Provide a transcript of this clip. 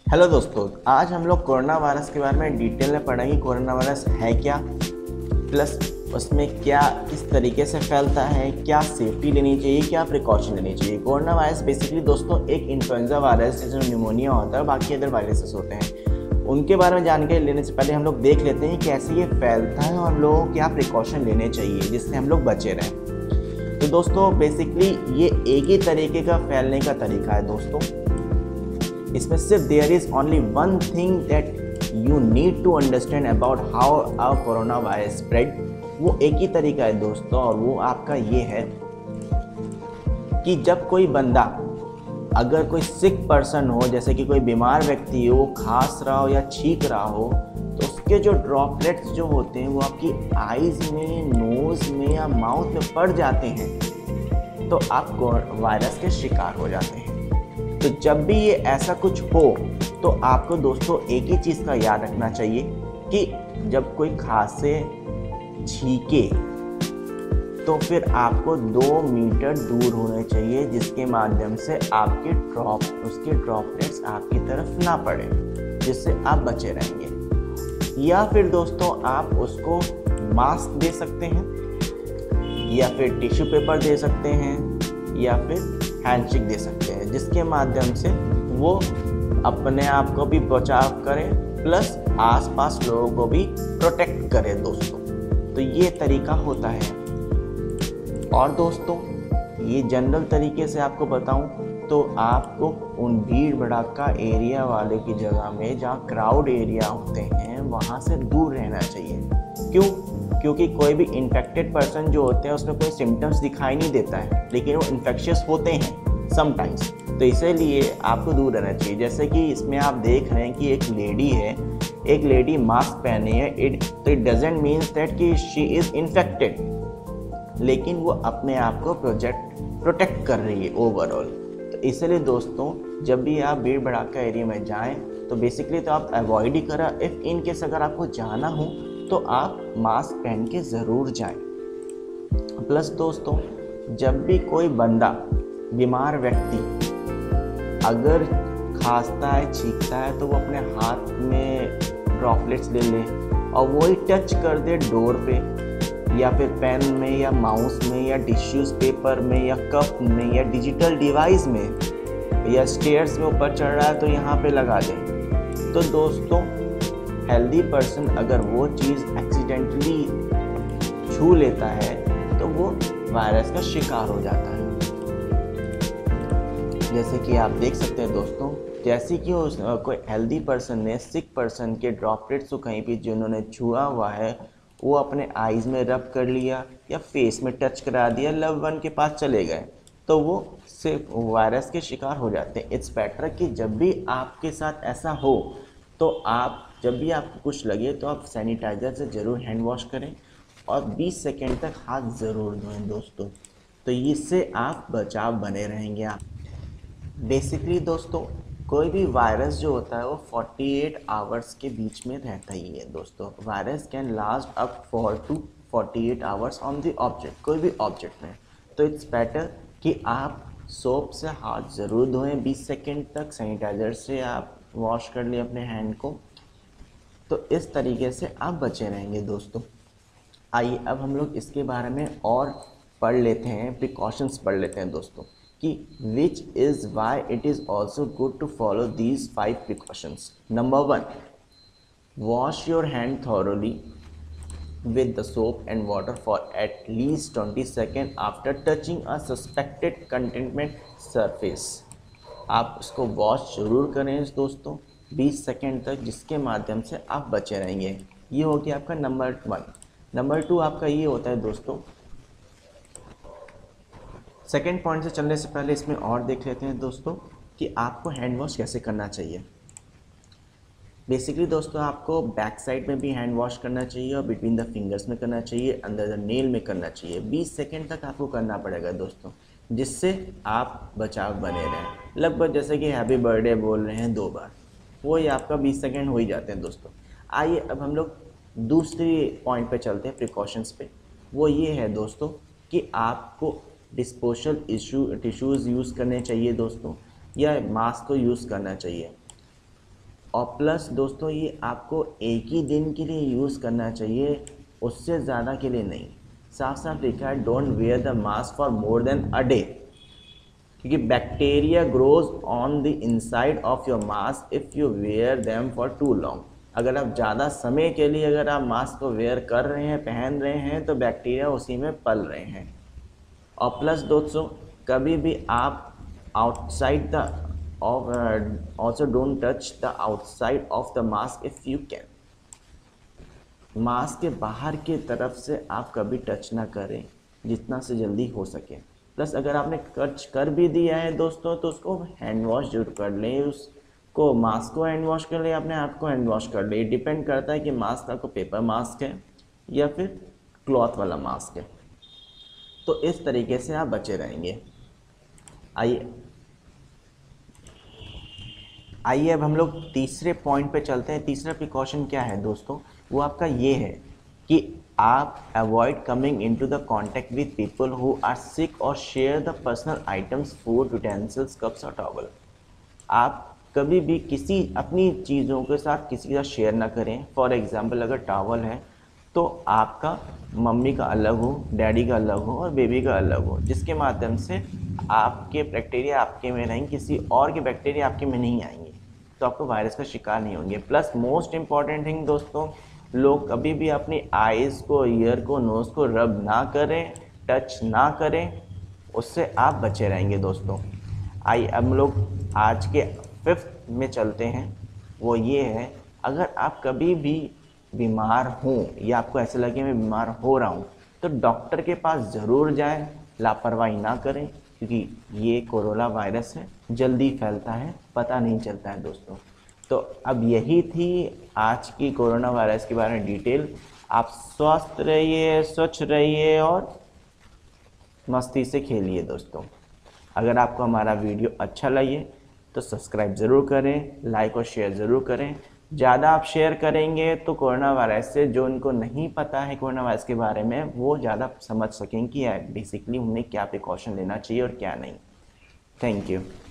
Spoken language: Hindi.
हेलो दोस्तों, आज हम लोग कोरोना वायरस के बारे में डिटेल में पढ़ेंगे। कोरोना वायरस है क्या, प्लस उसमें क्या किस तरीके से फैलता है, क्या सेफ्टी लेनी चाहिए, क्या प्रिकॉशन लेनी चाहिए। कोरोना वायरस बेसिकली दोस्तों एक इन्फ्लुएंजा वायरस जिसमें निमोनिया होता है, बाकी अदर वायरसेस होते हैं। उनके बारे में जानकारी लेने से पहले हम लोग देख लेते हैं कैसे ये फैलता है और हम लोगों को क्या प्रिकॉशन लेने चाहिए जिससे हम लोग बचे रहें। तो दोस्तों बेसिकली ये एक ही तरीके का फैलने का तरीका है दोस्तों। इसमें सिर्फ there is only one thing that you need to understand about how a corona virus spread. वो एक ही तरीका है दोस्तों, और वो आपका ये है कि जब कोई बंदा, अगर कोई सिक पर्सन हो, जैसे कि कोई बीमार व्यक्ति हो, वो खांस रहा हो या छींक रहा हो, तो उसके जो ड्रॉपलेट्स जो होते हैं वो आपकी आईज में, नोज में या माउथ में पड़ जाते हैं, तो आप वायरस के शिकार हो जाते हैं। तो जब भी ये ऐसा कुछ हो तो आपको दोस्तों एक ही चीज़ का याद रखना चाहिए कि जब कोई खांसे, छींके, तो फिर आपको 2 मीटर दूर होने चाहिए, जिसके माध्यम से उसके ड्रॉपलेट्स आपकी तरफ ना पड़े, जिससे आप बचे रहेंगे। या फिर दोस्तों आप उसको मास्क दे सकते हैं, या फिर टिश्यू पेपर दे सकते हैं, या फिर हैंडशेक दे सकते हैं, जिसके माध्यम से वो अपने आप को भी बचाव करे प्लस आसपास लोगों को भी प्रोटेक्ट करे दोस्तों। तो ये तरीका होता है। और दोस्तों ये जनरल तरीके से आपको बताऊं तो आपको उन भीड़ भड़ाका एरिया वाले की जगह में, जहाँ क्राउड एरिया होते हैं, वहाँ से दूर रहना चाहिए। क्यों? क्योंकि कोई भी इन्फेक्टेड पर्सन जो होते हैं उसमें कोई सिम्टम्स दिखाई नहीं देता है, लेकिन वो इन्फेक्शियस होते हैं समटाइम्स, तो इसीलिए आपको दूर रहना चाहिए। जैसे कि इसमें आप देख रहे हैं कि एक लेडी है, एक लेडी मास्क पहनी है, तो इट डजेंट मीन्स दैट कि शी इज़ इन्फेक्टेड, लेकिन वो अपने आप को प्रोटेक्ट कर रही है ओवरऑल। तो इसलिए दोस्तों जब भी आप भीड़ भड़ाका एरिया में जाएं तो बेसिकली तो आप अवॉइड ही करें। इफ़ इन केस अगर आपको जाना हो तो आप मास्क पहन के ज़रूर जाएं। प्लस दोस्तों जब भी कोई बंदा, बीमार व्यक्ति अगर खांसता है, छींकता है, तो वो अपने हाथ में ड्रॉपलेट्स ले ले और वही टच कर दे डोर पे, या फिर पेन में, या माउस में, या टिश्यूज पेपर में, या कप में, या डिजिटल डिवाइस में, या स्टेयर्स में ऊपर चढ़ रहा है तो यहाँ पे लगा दे। तो दोस्तों हेल्दी पर्सन अगर वो चीज़ एक्सीडेंटली छू लेता है तो वो वायरस का शिकार हो जाता है। जैसे कि आप देख सकते हैं दोस्तों, जैसे कि कोई हेल्दी पर्सन ने सिक पर्सन के ड्रॉपलेट्स को कहीं भी जिन्होंने छुआ हुआ है वो अपने आईज में रब कर लिया या फेस में टच करा दिया, लव वन के पास चले गए, तो वो सिर्फ वायरस के शिकार हो जाते हैं। इट्स बेटर कि जब भी आपके साथ ऐसा हो तो आप, जब भी आपको कुछ लगे तो आप सैनिटाइज़र से ज़रूर हैंड वॉश करें और 20 सेकेंड तक हाथ ज़रूर धोएं दोस्तों। तो इससे आप बचाव बने रहेंगे। आप बेसिकली दोस्तों कोई भी वायरस जो होता है वो 48 आवर्स के बीच में रहता ही है दोस्तों। Virus can last up 4 to 48 hours on the object, कोई भी ऑब्जेक्ट में। तो इट्स बेटर कि आप सोप से हाथ ज़रूर धोएं 20 सेकेंड तक, सैनिटाइज़र से आप वॉश कर लिए अपने हैंड को। तो इस तरीके से आप बचे रहेंगे दोस्तों। आइए अब हम लोग इसके बारे में और पढ़ लेते हैं, प्रिकॉशंस पढ़ लेते हैं दोस्तों, कि which is why it is also good to follow these 5 precautions. Number 1, wash your hand thoroughly with the soap and water for at least 20 seconds after touching a suspected contaminant surface। आप उसको वॉश ज़रूर करें दोस्तों 20 सेकेंड तक, जिसके माध्यम से आप बचे रहेंगे। ये हो गया आपका नंबर 1। नंबर 2 आपका ये होता है दोस्तों, सेकेंड पॉइंट से चलने से पहले इसमें और देख लेते हैं दोस्तों कि आपको हैंड वॉश कैसे करना चाहिए। बेसिकली दोस्तों आपको बैक साइड में भी हैंड वॉश करना चाहिए और बिटवीन द फिंगर्स में करना चाहिए, अंदर द नेल में करना चाहिए। 20 सेकेंड तक आपको करना पड़ेगा दोस्तों, जिससे आप बचाव बने रहें। लगभग जैसे कि हैप्पी बर्थडे बोल रहे हैं 2 बार, वो ही आपका 20 सेकेंड हो ही जाते हैं दोस्तों। आइए अब हम लोग दूसरी पॉइंट पे चलते हैं, प्रिकॉशंस पे। वो ये है दोस्तों कि आपको डिस्पोजल टिश्यूज़ यूज़ करने चाहिए दोस्तों, या मास्क को यूज़ करना चाहिए। और प्लस दोस्तों ये आपको एक ही दिन के लिए यूज़ करना चाहिए, उससे ज़्यादा के लिए नहीं। साफ साफ लिखा है don't wear the mask for more than a day, क्योंकि bacteria grows on the inside of your mask if you wear them for too long. अगर आप ज़्यादा समय के लिए अगर आप मास्क को वेयर कर रहे हैं, पहन रहे हैं, तो बैक्टीरिया उसी में पल रहे हैं। और प्लस दोस्तों कभी भी आप outside the also don't touch the outside of the mask if you can. Mask के बाहर के तरफ से आप कभी टच ना करें जितना से जल्दी हो सके। प्लस अगर आपने टच कर भी दिया है दोस्तों तो उसको हैंड वॉश जरूर कर लें, उसको मास्क को हैंड वॉश कर लें, अपने हाथ को हैंड वॉश कर लें। डिपेंड करता है कि मास्क आपको पेपर मास्क है या फिर क्लॉथ वाला मास्क है। तो इस तरीके से आप बचे रहेंगे। आइए अब हम लोग तीसरे पॉइंट पे चलते हैं। तीसरा प्रिकॉशन क्या है दोस्तों, वो आपका ये है कि आप avoid coming into the contact with people who are sick और share the personal items, food, utensils, cups और टॉवल। आप कभी भी किसी अपनी चीज़ों के साथ किसी के साथ शेयर ना करें। फॉर एग्जांपल अगर टॉवल है तो आपका मम्मी का अलग हो, डैडी का अलग हो और बेबी का अलग हो, जिसके माध्यम से आपके बैक्टीरिया आपके में रहेंगे, किसी और के बैक्टीरिया आपके में नहीं आएंगे, तो आपको वायरस का शिकार नहीं होंगे। प्लस मोस्ट इम्पॉर्टेंट थिंग दोस्तों, लोग कभी भी अपनी आइज़ को, ईयर को, नोज़ को रब ना करें, टच ना करें, उससे आप बचे रहेंगे दोस्तों। आइए अब हम लोग आज के 5th में चलते हैं। वो ये है, अगर आप कभी भी बीमार हों या आपको ऐसा लगे मैं बीमार हो रहा हूँ तो डॉक्टर के पास ज़रूर जाएं, लापरवाही ना करें, क्योंकि ये कोरोना वायरस है, जल्दी फैलता है, पता नहीं चलता है दोस्तों। तो अब यही थी आज की कोरोना वायरस के बारे में डिटेल। आप स्वस्थ रहिए, स्वच्छ रहिए और मस्ती से खेलिए दोस्तों। अगर आपको हमारा वीडियो अच्छा लगे तो सब्सक्राइब ज़रूर करें, लाइक और शेयर ज़रूर करें। ज़्यादा आप शेयर करेंगे तो कोरोना वायरस से जो उनको नहीं पता है कोरोना वायरस के बारे में, वो ज़्यादा समझ सकेंगे कि बेसिकली उन्हें क्या प्रिकॉशन लेना चाहिए और क्या नहीं। Thank you.